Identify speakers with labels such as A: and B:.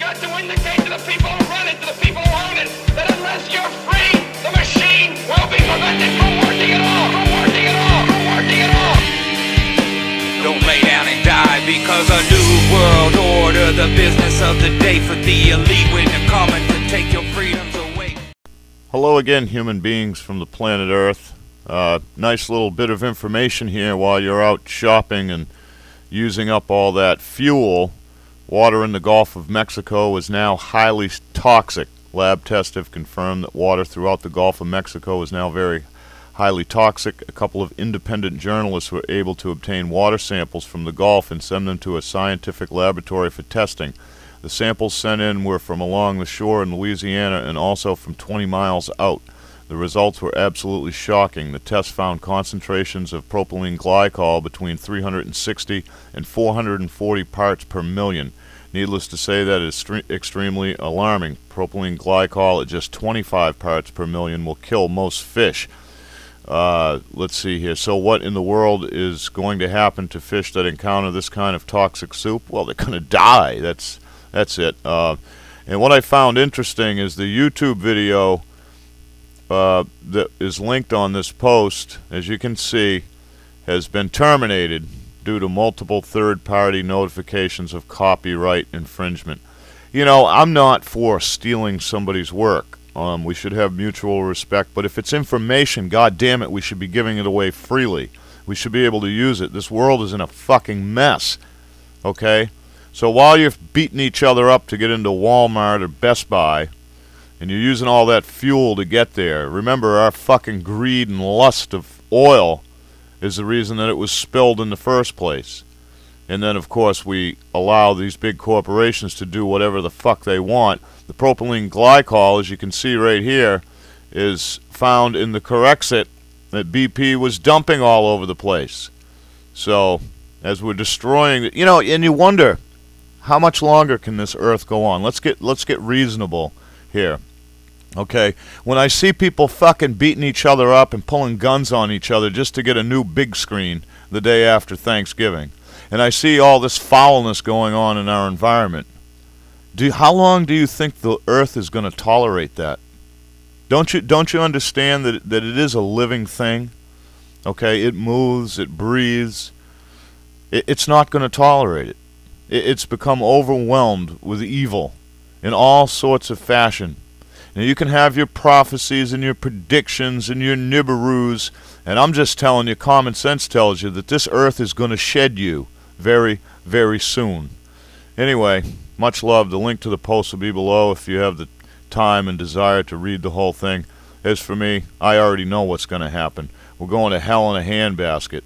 A: got to indicate to the people who run it, to the people who own it, that unless you're free, the machine will be prevented from working at all, from working at all, from working at all.
B: Don't lay down and die because a new world order, the business of the day for the elite, when they're coming to take your freedoms away.
C: Hello again, human beings from the planet Earth. Nice little bit of information here while you're out shopping and using up all that fuel. Water in the Gulf of Mexico is now highly toxic. Lab tests have confirmed that water throughout the Gulf of Mexico is now very highly toxic. A couple of independent journalists were able to obtain water samples from the Gulf and send them to a scientific laboratory for testing. The samples sent in were from along the shore in Louisiana and also from 20 miles out. The results were absolutely shocking. The test found concentrations of propylene glycol between 360 and 440 parts per million. Needless to say, that is extremely alarming. Propylene glycol at just 25 parts per million will kill most fish. Let's see here. So what in the world is going to happen to fish that encounter this kind of toxic soup? Well, they're going to die. That's it. And what I found interesting is the YouTube video that is linked on this post, as you can see, has been terminated due to multiple third-party notifications of copyright infringement. You know, I'm not for stealing somebody's work. We should have mutual respect, but if it's information, god damn it, we should be giving it away freely. We should be able to use it. This world is in a fucking mess, okay? So while you're beating each other up to get into Walmart or Best Buy, and you're using all that fuel to get there, remember, our fucking greed and lust of oil is the reason that it was spilled in the first place. And then, of course, we allow these big corporations to do whatever the fuck they want. The propylene glycol, as you can see right here, is found in the Corexit that BP was dumping all over the place. So, as we're destroying it, you know, and you wonder, how much longer can this earth go on? Let's get reasonable here. Okay, when I see people fucking beating each other up and pulling guns on each other just to get a new big screen the day after Thanksgiving, and I see all this foulness going on in our environment, how long do you think the earth is going to tolerate that? Don't you understand that it is a living thing? Okay, it moves, it breathes. It's not going to tolerate it. It's become overwhelmed with evil in all sorts of fashion. Now, you can have your prophecies and your predictions and your nibberoos, and I'm just telling you, common sense tells you that this earth is going to shed you very, very soon. Anyway, much love. The link to the post will be below if you have the time and desire to read the whole thing. As for me, I already know what's going to happen. We're going to hell in a handbasket.